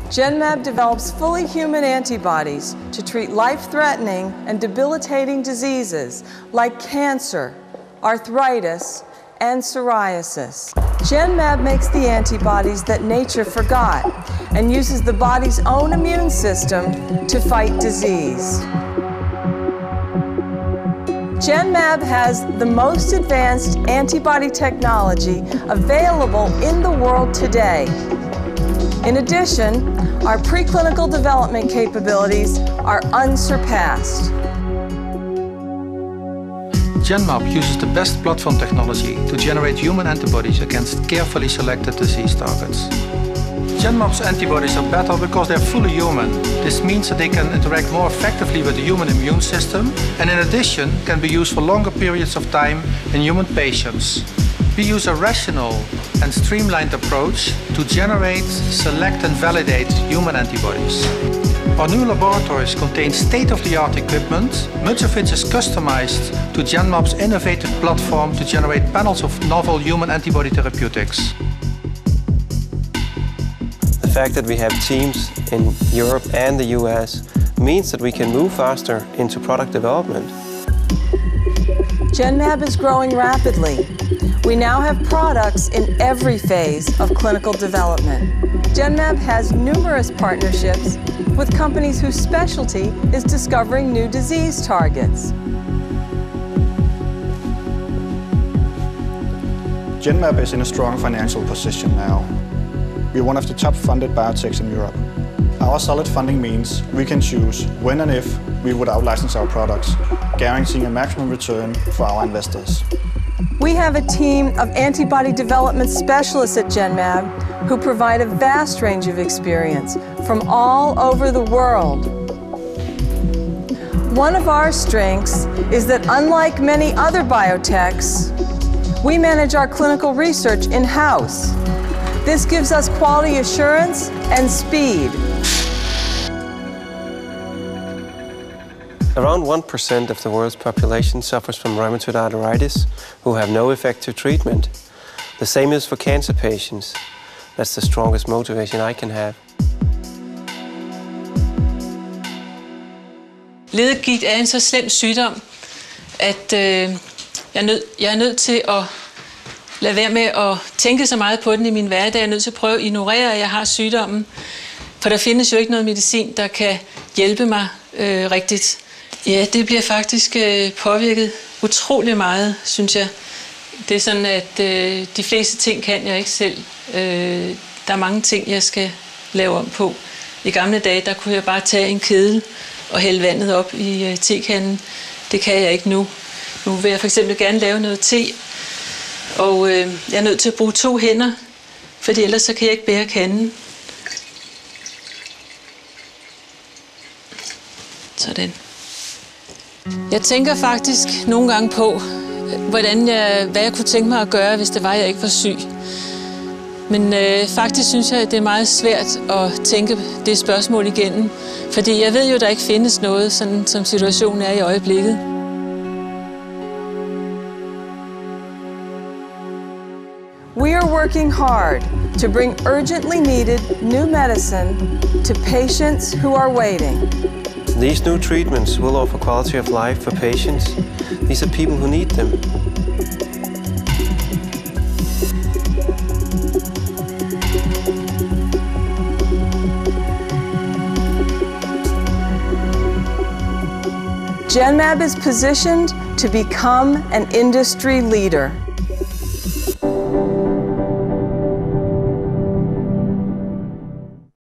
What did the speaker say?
Genmab develops fully human antibodies to treat life-threatening and debilitating diseases like cancer, arthritis, and psoriasis. Genmab makes the antibodies that nature forgot and uses the body's own immune system to fight disease. Genmab has the most advanced antibody technology available in the world today. In addition, our preclinical development capabilities are unsurpassed. Genmab uses the best platform technology to generate human antibodies against carefully selected disease targets. Genmab's antibodies are better because they're fully human. This means that they can interact more effectively with the human immune system and in addition can be used for longer periods of time in human patients. We use a rational and streamlined approach to generate, select and validate human antibodies. Our new laboratories contain state-of-the-art equipment, much of which is customized to Genmab's innovative platform to generate panels of novel human antibody therapeutics. The fact that we have teams in Europe and the US means that we can move faster into product development. Genmab is growing rapidly. We now have products in every phase of clinical development. Genmab has numerous partnerships with companies whose specialty is discovering new disease targets. Genmab is in a strong financial position now. We're one of the top funded biotechs in Europe. Our solid funding means we can choose when and if we would out-license our products, guaranteeing a maximum return for our investors. We have a team of antibody development specialists at Genmab who provide a vast range of experience from all over the world. One of our strengths is that unlike many other biotechs, we manage our clinical research in-house. This gives us quality assurance and speed. Around 1% of the world's population suffers from rheumatoid arthritis who have no effective treatment. The same is for cancer patients. That's the strongest motivation I can have. Leddegigt er en så slem sygdom, at jeg er nødt til at lade være med at tænke så meget på den i min hverdag. Jeg er nødt til at prøve at ignorere, at jeg har sygdommen. For der findes jo ikke noget medicin, der kan hjælpe mig rigtigt. Ja, det bliver faktisk påvirket utrolig meget, synes jeg. Det er sådan, at de fleste ting kan jeg ikke selv. Der er mange ting, jeg skal lave om på. I gamle dage, der kunne jeg bare tage en kedel og hælde vandet op i tekanden. Det kan jeg ikke nu. Nu vil jeg for eksempel gerne lave noget te, og jeg er nødt til at bruge 2 hænder, fordi ellers så kan jeg ikke bære kanden. Sådan. Jeg tænker faktisk nogle gange på, hvad jeg kunne tænke mig at gøre, hvis det var, jeg ikke var syg. Men faktisk synes jeg, at det er meget svært at tænke det spørgsmål igennem, fordi jeg ved jo, at der ikke findes noget, sådan som situationen er i øjeblikket. We are working hard to bring urgently needed new medicine to patients who are waiting. These new treatments will offer quality of life for patients. These are people who need them. Genmab is positioned to become an industry leader.